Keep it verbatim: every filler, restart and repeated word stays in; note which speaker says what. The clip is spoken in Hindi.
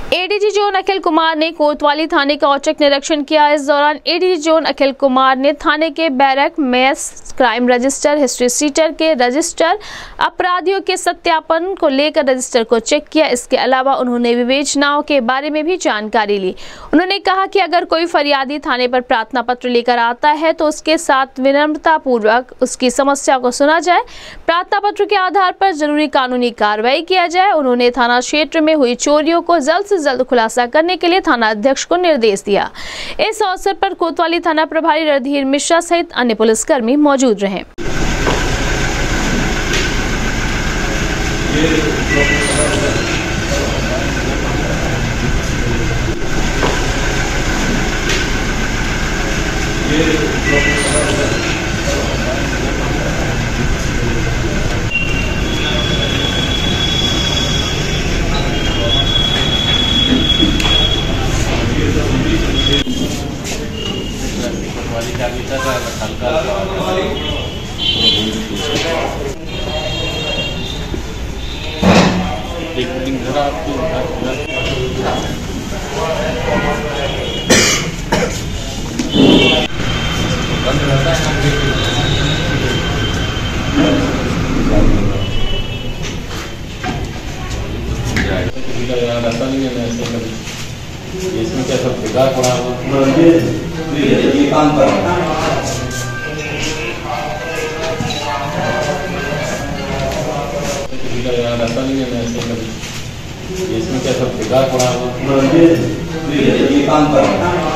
Speaker 1: एडीजी जोन अखिल कुमार ने कोतवाली थाने का औचक निरीक्षण किया। इस दौरान एडीजी जोन अखिल कुमार ने थाने के barrack, mess, crime register, history sheeter के रजिस्टर, अपराधियों के सत्यापन को लेकर रजिस्टर को चेक किया। इसके अलावा उन्होंने विवेचनाओं के बारे में भी जानकारी ली। उन्होंने कहा कि अगर कोई फरियादी थाने पर प्रार्थना पत्र लेकर आता है तो उसके साथ विनम्रता पूर्वक उसकी समस्या को सुना जाए, प्रार्थना पत्र के आधार पर जरूरी कानूनी कार्रवाई किया जाए। उन्होंने थाना क्षेत्र में हुई चोरियों को जल्द से जल्द खुलासा करने के लिए थाना अध्यक्ष को निर्देश दिया। इस अवसर पर कोतवाली थाना प्रभारी रणधीर मिश्रा सहित अन्य पुलिसकर्मी मौजूद रहे।
Speaker 2: इसमें क्या सब बेकार पड़ा हुआ ये काम कर इसमें क्या सब बेकार पड़ा हुआ ये काम कर